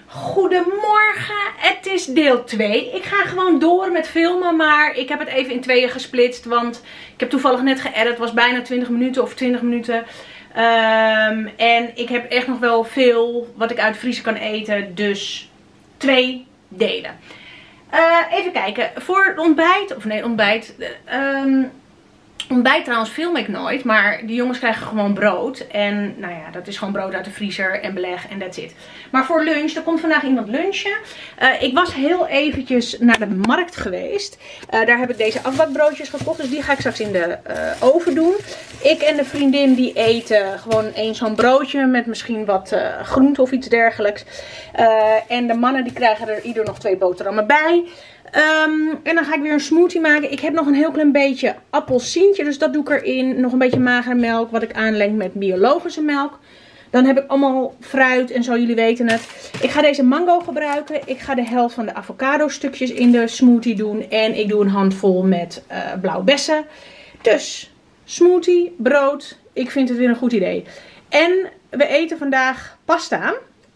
Goedemorgen, het is deel 2. Ik ga gewoon door met filmen, maar ik heb het even in tweeën gesplitst. Want ik heb toevallig net geëdit, het was bijna 20 minuten of 20 minuten. En ik heb echt nog wel veel wat ik uit de vriezer kan eten, dus 2 delen. Even kijken, voor het ontbijt, of nee ontbijt, ontbijt trouwens film ik nooit, maar die jongens krijgen gewoon brood. En nou ja, dat is gewoon brood uit de vriezer en beleg en that's it. Maar voor lunch, er komt vandaag iemand lunchen. Ik was heel eventjes naar de markt geweest. Daar heb ik deze afbakbroodjes gekocht, dus die ga ik straks in de oven doen. Ik en de vriendin die eten gewoon zo'n broodje met misschien wat groente of iets dergelijks. En de mannen die krijgen er ieder nog 2 boterhammen bij. En dan ga ik weer een smoothie maken. Ik heb nog een heel klein beetje appelsientje, dus dat doe ik erin. Nog een beetje magere melk, wat ik aanleng met biologische melk. Dan heb ik allemaal fruit en zo, jullie weten het. Ik ga deze mango gebruiken. Ik ga de helft van de avocado stukjes in de smoothie doen. En ik doe een handvol met blauwe bessen. Dus smoothie, brood. Ik vind het weer een goed idee. En we eten vandaag pasta.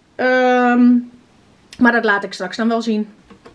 Maar dat laat ik straks dan wel zien.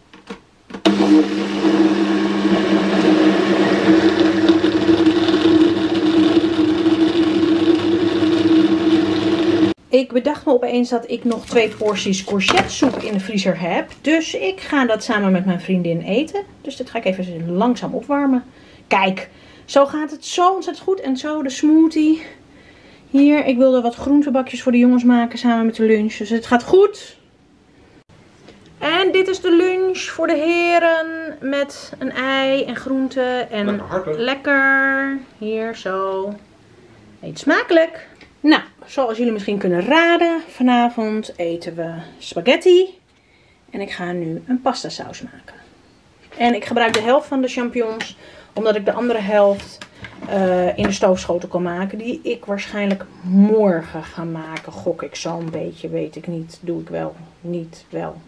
Ik bedacht me opeens dat ik nog 2 porties courgettesoep in de vriezer heb. Dus ik ga dat samen met mijn vriendin eten. Dus dit ga ik even langzaam opwarmen. Kijk, zo gaat het zo ontzettend goed. En zo de smoothie. Hier, ik wilde wat groentebakjes voor de jongens maken samen met de lunch. Dus het gaat goed. En dit is de lunch voor de heren met een ei en groenten en lekker. Hier zo. Eet smakelijk. Nou, zoals jullie misschien kunnen raden, vanavond eten we spaghetti. En ik ga nu een pasta saus maken. En ik gebruik de helft van de champignons, omdat ik de andere helft in de stoofschotel kan maken. Die ik waarschijnlijk morgen ga maken. Gok ik zo'n beetje, weet ik niet. Doe ik wel, niet wel.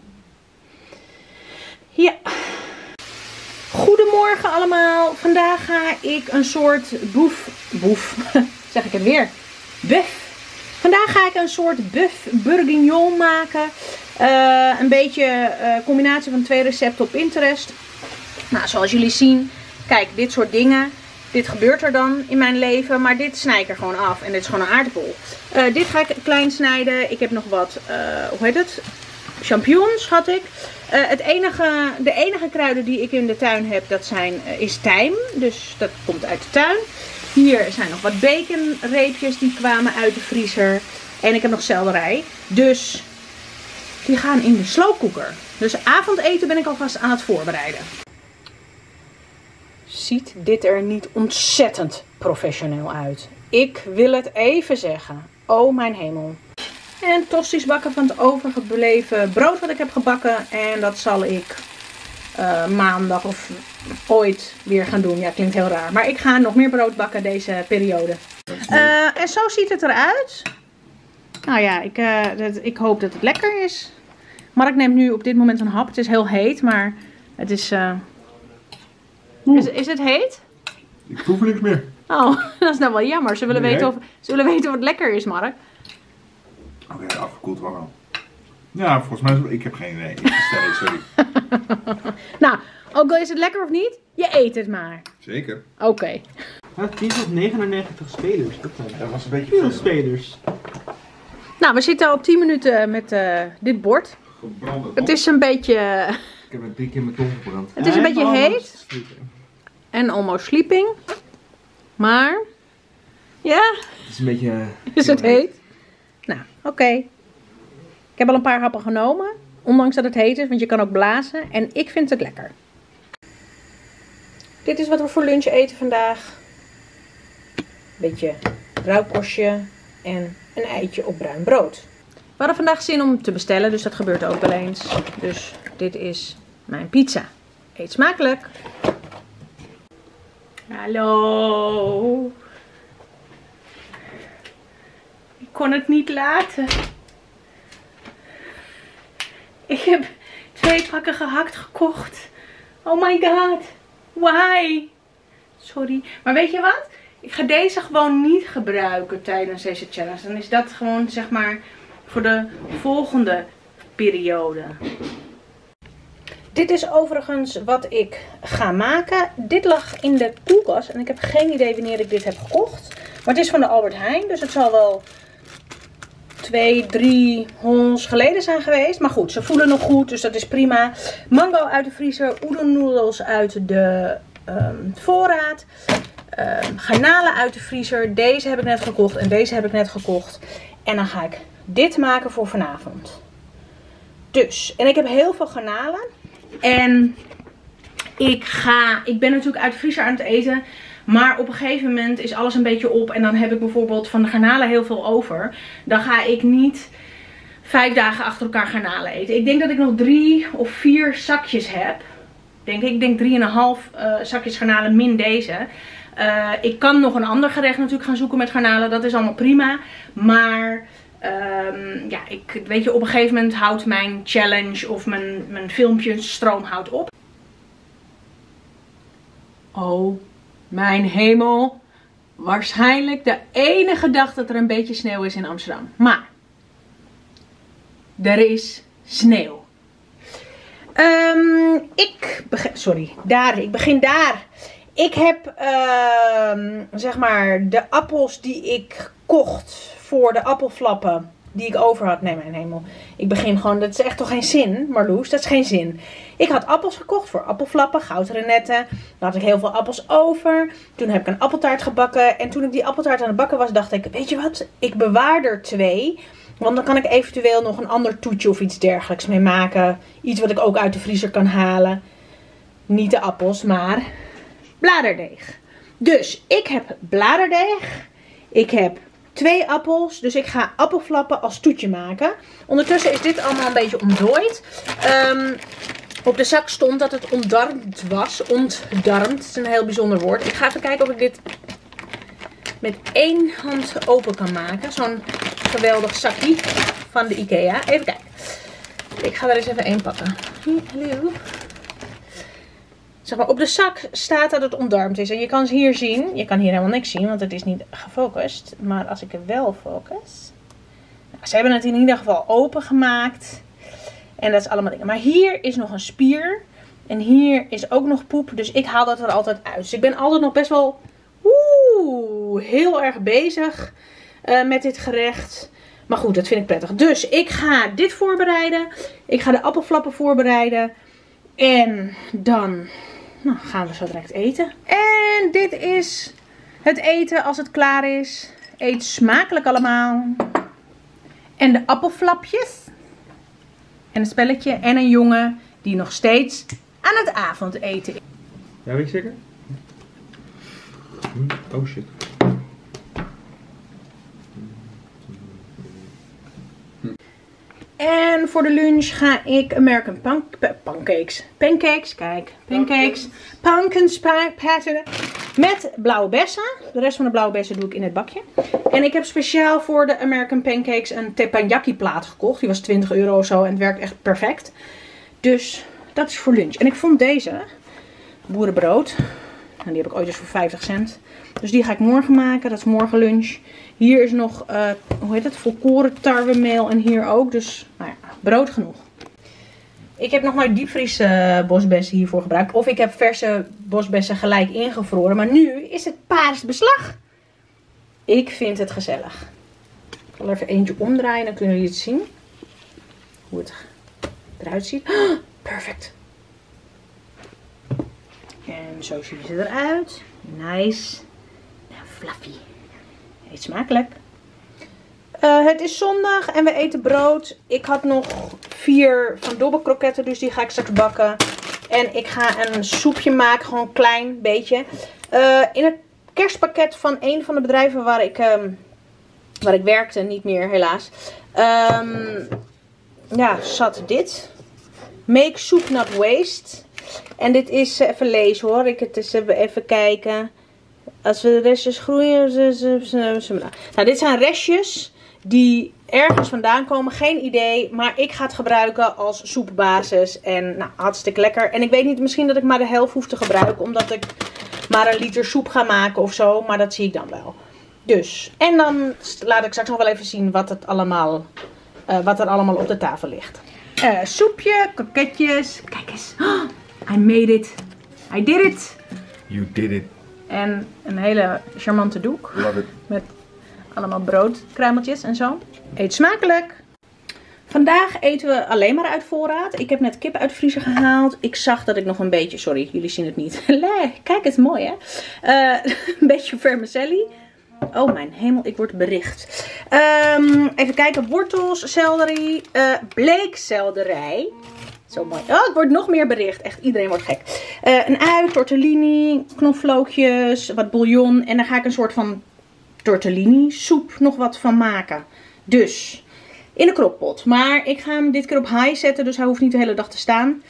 Ja. Goedemorgen allemaal. Vandaag ga ik een soort boef, zeg ik het weer, buff. Vandaag ga ik een soort buff bourguignon maken. Een beetje combinatie van 2 recepten op Pinterest. Nou, zoals jullie zien, kijk, dit soort dingen. Dit gebeurt er dan in mijn leven, maar dit snij ik er gewoon af. En dit is gewoon een aardappel. Dit ga ik klein snijden. Ik heb nog wat, hoe heet het? Champignons had ik. De enige kruiden die ik in de tuin heb, dat is tijm. Dus dat komt uit de tuin. Hier zijn nog wat baconreepjes die kwamen uit de vriezer. En ik heb nog selderij. Dus die gaan in de sloopkoeker. Dus avondeten ben ik alvast aan het voorbereiden. Ziet dit er niet ontzettend professioneel uit? Ik wil het even zeggen. Oh mijn hemel. En tosti's bakken van het overgebleven brood wat ik heb gebakken. En dat zal ik maandag of ooit weer gaan doen. Ja, klinkt heel raar. Maar ik ga nog meer brood bakken deze periode. En zo ziet het eruit. Nou ja, ik hoop dat het lekker is. Mark neemt nu op dit moment een hap. Het is heel heet, maar het is... Is het heet? Ik proef niks meer. Oh, dat is nou wel jammer. Ze willen weten of het lekker is, Mark. Oké, afgekoeld wel al. Ja, volgens mij ik heb geen idee. Sorry. Nou, ook al is het lekker of niet, je eet het maar. Zeker. Oké. Het team had 99 spelers. Dat was een beetje veel spelers. Nou, we zitten op 10 minuten met dit bord. Het is een beetje... Ik heb het 3 keer mijn tong verbrand. Het is een beetje heet. En almost sleeping. Maar... Ja. Het is een beetje... Is het heet? Nou, oké. Ik heb al een paar happen genomen. Ondanks dat het heet is, want je kan ook blazen. En ik vind het lekker. Dit is wat we voor lunch eten vandaag. Beetje rauwkostje en een eitje op bruin brood. We hadden vandaag zin om te bestellen, dus dat gebeurt ook wel eens. Dus dit is mijn pizza. Eet smakelijk. Hallo. Ik kon het niet laten. Ik heb 2 pakken gehakt gekocht. Oh my god. Why? Sorry. Maar weet je wat? Ik ga deze gewoon niet gebruiken tijdens deze challenge. Dan is dat gewoon zeg maar voor de volgende periode. Dit is overigens wat ik ga maken. Dit lag in de koelkast en ik heb geen idee wanneer ik dit heb gekocht. Maar het is van de Albert Heijn, dus het zal wel 2-3 hons geleden zijn geweest. Maar goed, ze voelen nog goed, dus dat is prima. Mango uit de vriezer, udon noedels uit de voorraad. Garnalen uit de vriezer. Deze heb ik net gekocht en deze heb ik net gekocht. En dan ga ik dit maken voor vanavond. Dus, en ik heb heel veel garnalen. En ik ben natuurlijk uit de vriezer aan het eten. Maar op een gegeven moment is alles een beetje op. En dan heb ik bijvoorbeeld van de garnalen heel veel over. Dan ga ik niet 5 dagen achter elkaar garnalen eten. Ik denk dat ik nog 3 of 4 zakjes heb. Ik denk 3,5 zakjes garnalen min deze. Ik kan nog een ander gerecht natuurlijk gaan zoeken met garnalen. Dat is allemaal prima. Maar ja, weet je, op een gegeven moment houdt mijn challenge of mijn filmpjesstroom houdt op. Oh, mijn hemel. Waarschijnlijk de enige dag dat er een beetje sneeuw is in Amsterdam. Maar er is sneeuw. Ik begin daar. Ik heb zeg maar de appels die ik kocht voor de appelflappen die ik over had. Nee, mijn hemel. Ik begin gewoon, dat is echt toch geen zin, Marloes? Dat is geen zin. Ik had appels gekocht voor appelflappen, goudrenetten. Dan had ik heel veel appels over. Toen heb ik een appeltaart gebakken. En toen ik die appeltaart aan het bakken was, dacht ik, weet je wat? Ik bewaar er 2. Want dan kan ik eventueel nog een ander toetje of iets dergelijks mee maken. Iets wat ik ook uit de vriezer kan halen. Niet de appels, maar bladerdeeg. Dus ik heb bladerdeeg. Ik heb 2 appels. Dus ik ga appelflappen als toetje maken. Ondertussen is dit allemaal een beetje ontdooid. Op de zak stond dat het ontdarmd was. Ontdarmd. Het is een heel bijzonder woord. Ik ga even kijken of ik dit met 1 hand open kan maken. Zo'n geweldig zakje van de Ikea. Even kijken. Ik ga er eens even 1 pakken. Hallo. Zeg maar, op de zak staat dat het ontdarmd is. En je kan hier zien. Je kan hier helemaal niks zien, want het is niet gefocust. Maar als ik er wel focus. Nou, ze hebben het in ieder geval open gemaakt. En dat is allemaal dingen. Maar hier is nog een spier. En hier is ook nog poep. Dus ik haal dat er altijd uit. Dus ik ben altijd nog best wel heel erg bezig met dit gerecht. Maar goed, dat vind ik prettig. Dus ik ga dit voorbereiden. Ik ga de appelflappen voorbereiden. En dan gaan we zo direct eten. En dit is het eten als het klaar is. Eet smakelijk allemaal. En de appelflapjes. En een spelletje. En een jongen die nog steeds aan het avondeten is. Ja, weet je zeker? Oh shit. En voor de lunch ga ik American pancakes. Kijk. Pancakes. Pumpkin spice pattern. Met blauwe bessen. De rest van de blauwe bessen doe ik in het bakje. En ik heb speciaal voor de American pancakes een teppanyaki plaat gekocht. Die was 20 euro of zo en het werkt echt perfect. Dus dat is voor lunch. En ik vond deze boerenbrood. En die heb ik ooit eens voor 50 cent. Dus die ga ik morgen maken. Dat is morgen lunch. Hier is nog, hoe heet het? Volkoren tarwemeel. En hier ook. Dus, nou ja, brood genoeg. Ik heb nog maar diepvries bosbessen hiervoor gebruikt. Of ik heb verse bosbessen gelijk ingevroren. Maar nu is het paasbeslag. Ik vind het gezellig. Ik zal er even eentje omdraaien. Dan kunnen jullie het zien. Hoe het eruit ziet. Oh, perfect. En zo zien ze eruit. Nice. En fluffy. Eet smakelijk. Het is zondag en we eten brood. Ik had nog 4 van dobbelkroketten, dus die ga ik straks bakken. En ik ga een soepje maken, gewoon een klein beetje. In het kerstpakket van een van de bedrijven waar ik werkte, niet meer helaas. Ja, zat dit. Make soup not waste. En dit is, even lezen hoor, het is even kijken. Als we de restjes groeien. Nou, dit zijn restjes die ergens vandaan komen. Geen idee. Maar ik ga het gebruiken als soepbasis. En nou, hartstikke lekker. En ik weet niet, misschien dat ik maar de helft hoef te gebruiken. Omdat ik maar 1 liter soep ga maken of zo. Maar dat zie ik dan wel. Dus. En dan laat ik straks nog wel even zien wat er allemaal op de tafel ligt. Soepje, kroketjes. Kijk eens. Oh, I made it. I did it. You did it. En een hele charmante doek. Love it. Met allemaal broodkruimeltjes en zo. Eet smakelijk. Vandaag eten we alleen maar uit voorraad. Ik heb net kip uit de vriezer gehaald. Ik zag dat ik nog een beetje... Sorry, jullie zien het niet. Kijk, het is mooi hè. Een beetje vermicelli. Oh mijn hemel, ik word bericht. Even kijken. Wortels, selderie, bleekselderij. Zo mooi. Oh, het wordt nog meer bericht. Echt, iedereen wordt gek. Een ui, tortellini, knoflookjes, wat bouillon. En daar ga ik een soort van tortellini soep nog wat van maken. Dus... in de crockpot. Maar ik ga hem dit keer op high zetten. Dus hij hoeft niet de hele dag te staan.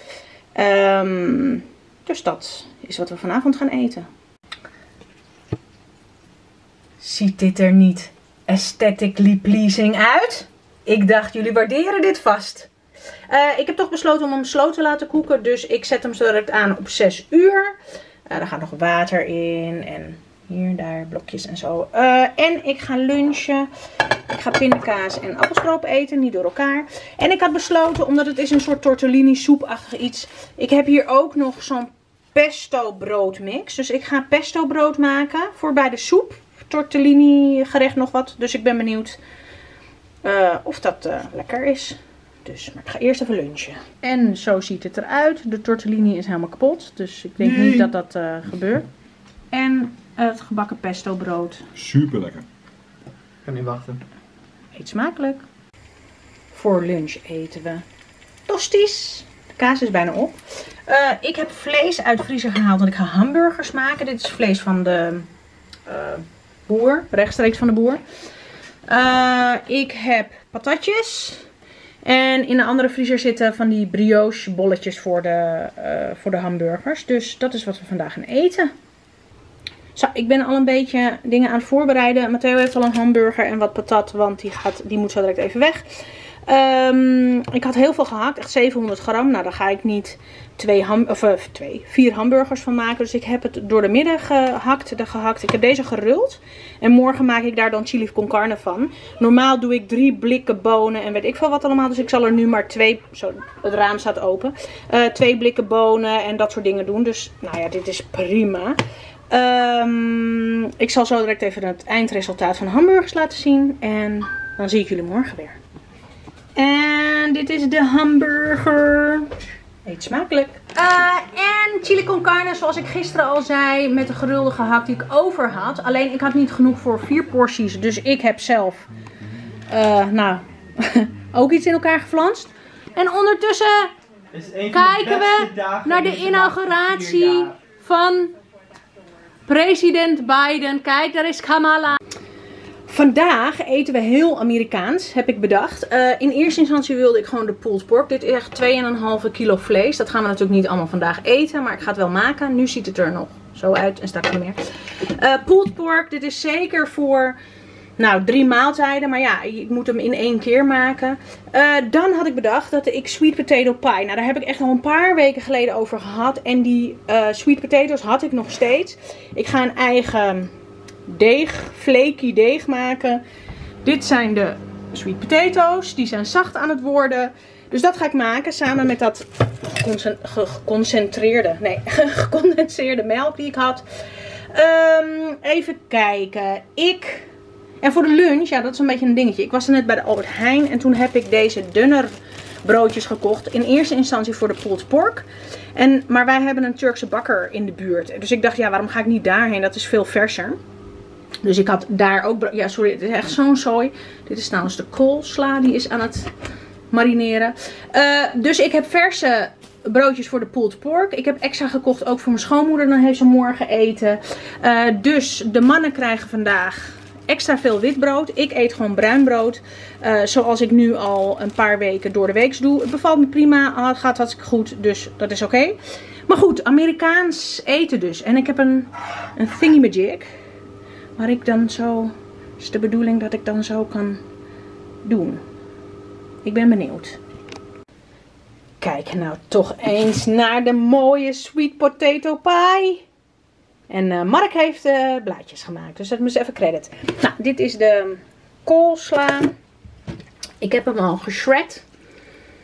Dus dat is wat we vanavond gaan eten. Ziet dit er niet aesthetically pleasing uit? Ik dacht, jullie waarderen dit vast. Ik heb toch besloten om hem slow te laten koken. Dus ik zet hem zo direct aan op 6 uur. Daar gaat nog water in. En hier, daar, blokjes en zo. En ik ga lunchen. Ik ga pindakaas en appelstroop eten, niet door elkaar. En ik had besloten, omdat het is een soort tortellini soepachtig iets. Ik heb hier ook nog zo'n pesto broodmix. Dus ik ga pesto brood maken voor bij de soep. Tortellini gerecht nog wat. Dus ik ben benieuwd of dat lekker is. Dus, maar ik ga eerst even lunchen. En zo ziet het eruit. De tortellini is helemaal kapot. Dus ik denk niet dat dat gebeurt. En het gebakken pesto brood. Super lekker. Ik kan niet wachten. Eet smakelijk. Voor lunch eten we tosties. De kaas is bijna op. Ik heb vlees uit de vriezer gehaald, want ik ga hamburgers maken. Dit is vlees van de boer, rechtstreeks van de boer. Ik heb patatjes. En in de andere vriezer zitten van die brioche bolletjes voor de hamburgers. Dus dat is wat we vandaag gaan eten. Zo, ik ben al een beetje dingen aan het voorbereiden. Matteo heeft al een hamburger en wat patat, want die moet zo direct even weg. Ik had heel veel gehakt, echt 700 gram. Nou, daar ga ik niet 4 hamburgers van maken. Dus ik heb het door de midden gehakt. Ik heb deze geruld. En morgen maak ik daar dan chili con carne van. Normaal doe ik 3 blikken bonen en weet ik veel wat allemaal. Dus ik zal er nu maar 2, zo, het raam staat open. 2 blikken bonen en dat soort dingen doen. Dus, nou ja, dit is prima. Ik zal zo direct even het eindresultaat van de hamburgers laten zien. En dan zie ik jullie morgen weer. En dit is de hamburger. Eet smakelijk. En chili con carne, zoals ik gisteren al zei, met de gerulde gehakt die ik over had. Alleen ik had niet genoeg voor 4 porties. Dus ik heb zelf ook iets in elkaar geflanst. En ondertussen kijken we naar de inauguratie van president Biden. Kijk, daar is Kamala. Vandaag eten we heel Amerikaans, heb ik bedacht. In eerste instantie wilde ik gewoon de pulled pork. Dit is echt 2,5 kilo vlees. Dat gaan we natuurlijk niet allemaal vandaag eten, maar ik ga het wel maken. Nu ziet het er nog zo uit en straks niet meer. Pulled pork, dit is zeker voor 3 maaltijden. Maar ja, ik moet hem in 1 keer maken. Dan had ik bedacht dat ik sweet potato pie. Nou, daar heb ik echt al een paar weken geleden over gehad. En die sweet potatoes had ik nog steeds. Ik ga een eigen flaky deeg maken. Dit zijn de sweet potatoes. Die zijn zacht aan het worden. Dus dat ga ik maken samen met dat gecondenseerde melk die ik had. Even kijken. En voor de lunch, ja, dat is een beetje een dingetje. Ik was er net bij de Albert Heijn en toen heb ik deze dunner broodjes gekocht. In eerste instantie voor de pulled pork. Maar wij hebben een Turkse bakker in de buurt. Dus ik dacht, ja, waarom ga ik niet daarheen? Dat is veel verser. Dus ik had daar ook... Ja, sorry, het is echt zo'n zooi. Dit is trouwens de koolsla, die is aan het marineren. Dus ik heb verse broodjes voor de pulled pork. Ik heb extra gekocht ook voor mijn schoonmoeder. Dan heeft ze morgen eten. Dus de mannen krijgen vandaag extra veel witbrood. Ik eet gewoon bruin brood. Zoals ik nu al een paar weken door de week doe. Het bevalt me prima. Het gaat hartstikke goed. Dus dat is oké. Maar goed, Amerikaans eten dus. En ik heb een thingamajig. Waar ik dan zo... is de bedoeling dat ik dan zo kan doen. Ik ben benieuwd. Kijk nou toch eens naar de mooie sweet potato pie. En Mark heeft blaadjes gemaakt. Dus dat moet even credit. Nou, dit is de koolsla. Ik heb hem al geshred.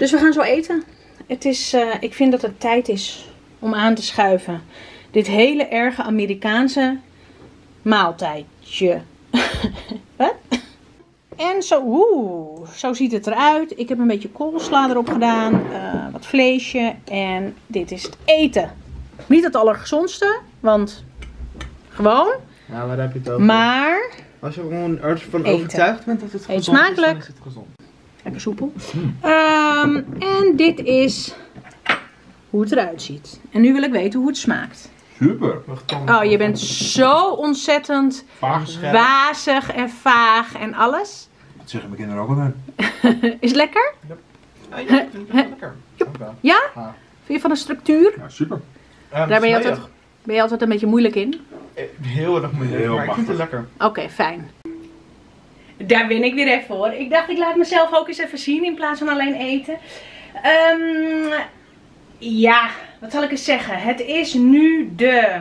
Dus we gaan zo eten. Het is, ik vind dat het tijd is om aan te schuiven. Dit hele erge Amerikaanse maaltijdje. Wat? En zo ziet het eruit. Ik heb een beetje koolsla erop gedaan. Wat vleesje. En dit is het eten. Niet het allergezondste. Want gewoon. Ja, waar heb je het over? Maar Als je er gewoon ervan eten. overtuigd bent dat het Eet gezond smakelijk. is, dan is het gezond. lekker soepel. En dit is hoe het eruit ziet. En nu wil ik weten hoe het smaakt. Super. Oh, je bent zo ontzettend wazig en vaag en alles. Dat zeggen mijn kinderen ook altijd. Is het lekker? Ja, ik vind het lekker. Ja? Ja. Vind je van de structuur? Ja, super. Daar ben je altijd een beetje moeilijk in. Heel erg moeilijk, Heel maar ik vind het makkelijk. lekker. Oké, fijn. Daar ben ik weer even hoor. Ik dacht ik laat mezelf ook eens even zien in plaats van alleen eten. Ja, wat zal ik eens zeggen. Het is nu de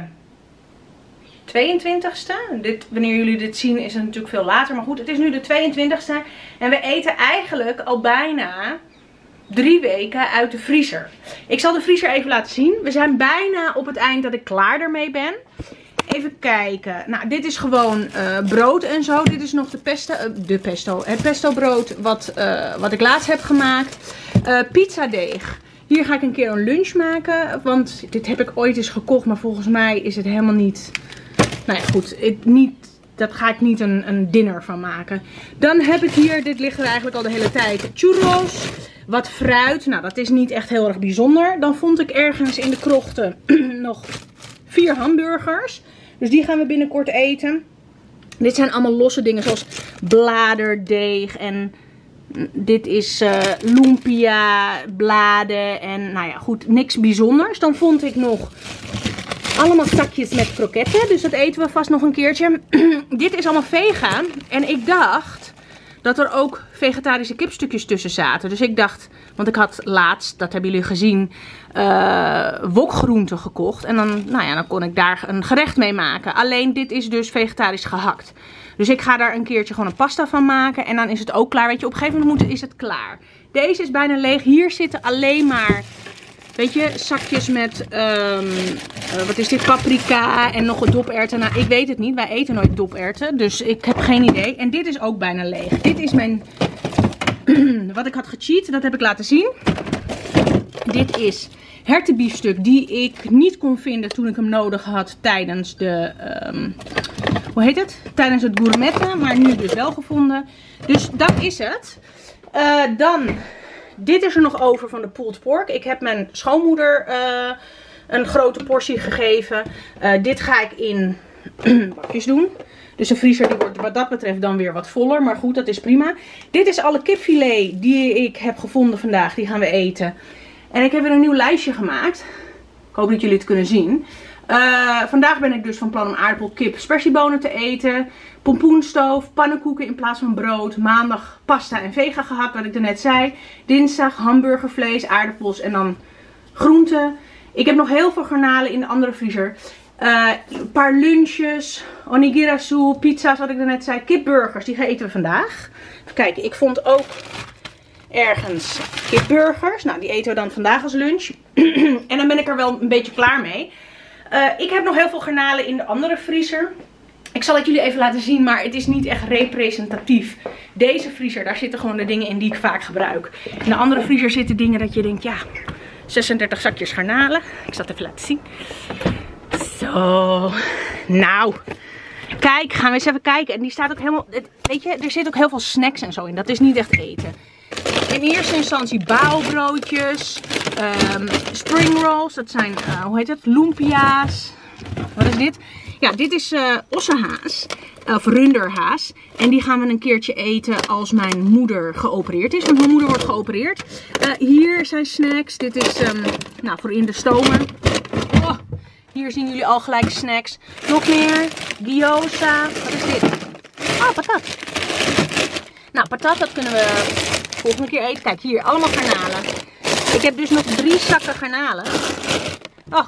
22e. Wanneer jullie dit zien is het natuurlijk veel later. Maar goed, het is nu de 22e. En we eten eigenlijk al bijna 3 weken uit de vriezer. Ik zal de vriezer even laten zien. We zijn bijna op het eind dat ik klaar ermee ben. Even kijken. Nou, dit is gewoon brood en zo. Dit is nog het pesto brood wat ik laatst heb gemaakt. Pizzadeeg. Hier ga ik een keer een lunch maken. Want dit heb ik ooit eens gekocht. Maar volgens mij is het helemaal niet... Nou ja, goed. Dat ga ik niet een dinner van maken. Dan heb ik hier, dit ligt er eigenlijk al de hele tijd, churros. Wat fruit. Nou, dat is niet echt heel erg bijzonder. Dan vond ik ergens in de krochten nog 4 hamburgers. Dus die gaan we binnenkort eten. Dit zijn allemaal losse dingen zoals bladerdeeg en dit is lumpia, bladen en nou ja goed, niks bijzonders. Dan vond ik nog allemaal zakjes met kroketten, dus dat eten we vast nog een keertje. Dit is allemaal vegan en ik dacht dat er ook vegetarische kipstukjes tussen zaten. Dus ik dacht, want ik had laatst, dat hebben jullie gezien, wokgroenten gekocht. En dan, nou ja, dan kon ik daar een gerecht mee maken. Alleen dit is dus vegetarisch gehakt. Dus ik ga daar een keertje gewoon een pasta van maken. En dan is het ook klaar. Weet je, op een gegeven moment is het klaar. Deze is bijna leeg. Hier zitten alleen maar, weet je, zakjes met, wat is dit, paprika en nog een doperwten. Nou, ik weet het niet. Wij eten nooit doperwten. Dus ik heb geen idee. En dit is ook bijna leeg. Dit is mijn, wat ik had gecheat. Dat heb ik laten zien. Dit is hertenbiefstuk die ik niet kon vinden toen ik hem nodig had tijdens de, hoe heet het? Tijdens het gourmetten. Maar nu dus wel gevonden. Dus dat is het. Dit is er nog over van de pulled pork. Ik heb mijn schoonmoeder een grote portie gegeven. Dit ga ik in bakjes doen. Dus de vriezer die wordt wat dat betreft dan weer wat voller. Maar goed, dat is prima. Dit is alle kipfilet die ik heb gevonden vandaag. Die gaan we eten. En ik heb weer een nieuw lijstje gemaakt. Ik hoop dat jullie het kunnen zien. Vandaag ben ik dus van plan om aardappel, kip, spersiebonen te eten. Pompoenstoof, pannenkoeken in plaats van brood. Maandag pasta en vega gehakt, wat ik net zei. Dinsdag hamburgervlees, aardappels en dan groenten. Ik heb nog heel veel garnalen in de andere vriezer. Een paar lunches, onigirasu, pizza's, wat ik net zei. Kipburgers, die eten we vandaag. Even kijken, ik vond ook ergens kipburgers. Nou, die eten we dan vandaag als lunch. En dan ben ik er wel een beetje klaar mee. Ik heb nog heel veel garnalen in de andere vriezer. Ik zal het jullie even laten zien, maar het is niet echt representatief. Deze vriezer, daar zitten gewoon de dingen in die ik vaak gebruik. In de andere vriezer zitten dingen dat je denkt, ja, 36 zakjes garnalen. Ik zal het even laten zien. Zo. Nou. Kijk, gaan we eens even kijken. En die staat ook helemaal, weet je, er zit ook heel veel snacks en zo in. Dat is niet echt eten. In eerste instantie baalbroodjes, spring rolls, dat zijn, hoe heet het, lumpia's. Wat is dit? Ja, dit is ossenhaas, of runderhaas. En die gaan we een keertje eten als mijn moeder geopereerd is. Want mijn moeder wordt geopereerd. Hier zijn snacks. Dit is nou, voor in de stomer. Oh, hier zien jullie al gelijk snacks. Nog meer. Gyoza. Wat is dit? Ah, patat. Nou, patat, dat kunnen we volgende keer eten. Kijk, hier, allemaal garnalen. Ik heb dus nog 3 zakken garnalen. Oh.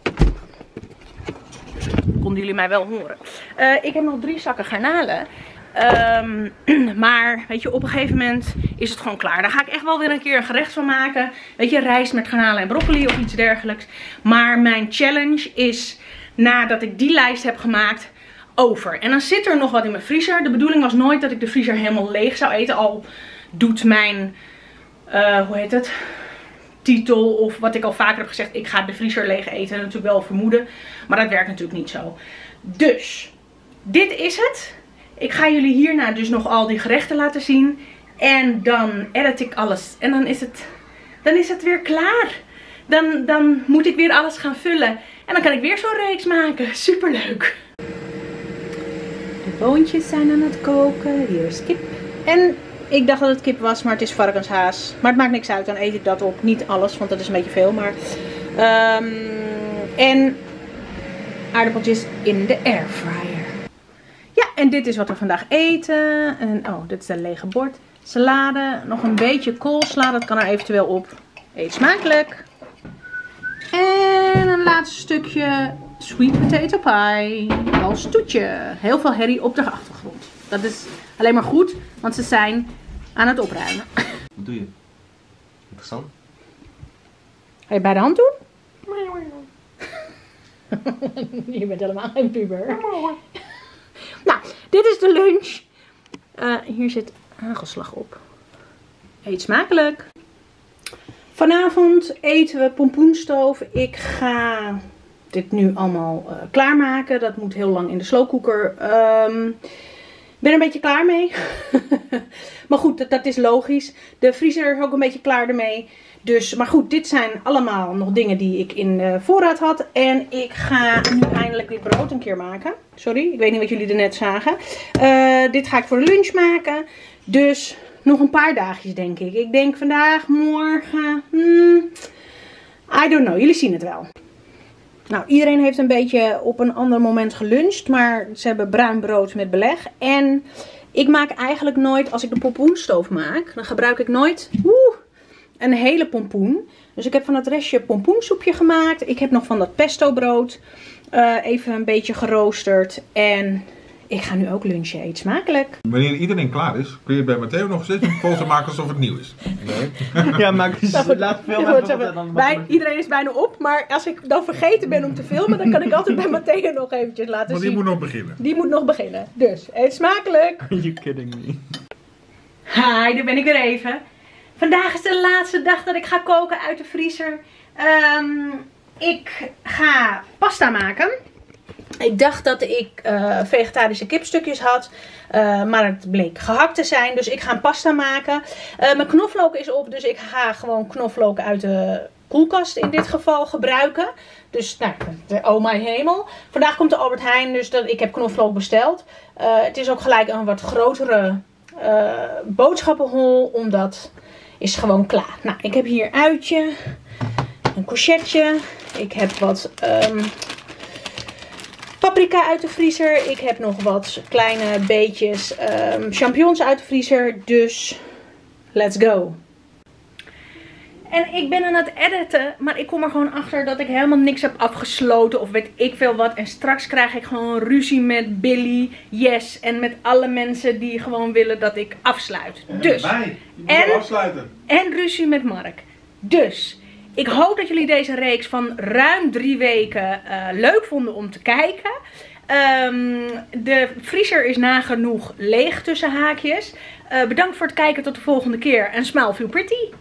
Konden jullie mij wel horen. Ik heb nog 3 zakken garnalen. Maar weet je, op een gegeven moment is het gewoon klaar. Daar ga ik echt wel weer een keer een gerecht van maken. Weet je, rijst met garnalen en broccoli of iets dergelijks. Maar mijn challenge is, nadat ik die lijst heb gemaakt, over. En dan zit er nog wat in mijn vriezer. De bedoeling was nooit dat ik de vriezer helemaal leeg zou eten. Al doet mijn, hoe heet het, titel of wat ik al vaker heb gezegd, ik ga de vriezer leeg eten, natuurlijk wel vermoeden. Maar dat werkt natuurlijk niet zo. Dus, dit is het. Ik ga jullie hierna dus nog al die gerechten laten zien. En dan edit ik alles. En dan is het weer klaar. Dan moet ik weer alles gaan vullen. En dan kan ik weer zo'n reeks maken. Superleuk. De boontjes zijn aan het koken. Hier is kip. En ik dacht dat het kip was, maar het is varkenshaas. Maar het maakt niks uit, dan eet ik dat op. Niet alles, want dat is een beetje veel. Maar en aardappeltjes in de airfryer. Ja, en dit is wat we vandaag eten. En, oh, dit is een lege bord. Salade, nog een beetje koolsla, dat kan er eventueel op. Eet smakelijk. En een laatste stukje sweet potato pie als toetje. Heel veel herrie op de achtergrond. Dat is alleen maar goed, want ze zijn aan het opruimen. Wat doe je? Interessant. Ga je bij de hand doen? Je bent helemaal geen puber. Nou, dit is de lunch. Hier zit hagelslag op. Eet smakelijk. Vanavond eten we pompoenstoof. Ik ga dit nu allemaal klaarmaken. Dat moet heel lang in de slowcooker. Ik ben er een beetje klaar mee. Maar goed, dat is logisch. De vriezer is ook een beetje klaar ermee. Dus, maar goed, dit zijn allemaal nog dingen die ik in voorraad had. En ik ga nu eindelijk dit brood een keer maken. Sorry, ik weet niet wat jullie er net zagen. Dit ga ik voor de lunch maken. Dus nog een paar dagjes denk ik. Ik denk vandaag, morgen. I don't know, jullie zien het wel. Nou, iedereen heeft een beetje op een ander moment geluncht. Maar ze hebben bruin brood met beleg. En ik maak eigenlijk nooit, als ik de pompoenstoof maak, dan gebruik ik nooit een hele pompoen. Dus ik heb van het restje pompoensoepje gemaakt. Ik heb nog van dat pesto brood even een beetje geroosterd. En ik ga nu ook lunchen. Eet smakelijk. Wanneer iedereen klaar is, kun je bij Matteo nog steeds een foto maken alsof het nieuw is. Nee. Ja, maar laat veel iedereen is bijna op. Maar als ik dan vergeten ben om te filmen, dan kan ik altijd bij Matteo nog eventjes laten zien. Want die moet nog beginnen. Die moet nog beginnen. Dus, eet smakelijk. Are you kidding me? Hi, daar ben ik weer even. Vandaag is de laatste dag dat ik ga koken uit de vriezer. Ik ga pasta maken. Ik dacht dat ik vegetarische kipstukjes had. Maar het bleek gehakt te zijn. Dus ik ga een pasta maken. Mijn knoflook is op. Dus ik ga gewoon knoflook uit de koelkast in dit geval gebruiken. Dus nou, oh mijn hemel. Vandaag komt de Albert Heijn. Dus ik heb knoflook besteld. Het is ook gelijk een wat grotere boodschappenhol. Omdat is gewoon klaar. Nou, ik heb hier uitje. Een courgette. Ik heb wat paprika uit de vriezer. Ik heb nog wat kleine beetjes champignons uit de vriezer. Dus let's go. En ik ben aan het editen, maar ik kom er gewoon achter dat ik helemaal niks heb afgesloten of weet ik veel wat. En straks krijg ik gewoon ruzie met Billy, Yes en met alle mensen die gewoon willen dat ik afsluit. Dus, en ruzie met Mark. Dus, ik hoop dat jullie deze reeks van ruim 3 weken leuk vonden om te kijken. De vriezer is nagenoeg leeg tussen haakjes. Bedankt voor het kijken, tot de volgende keer en smile feel pretty.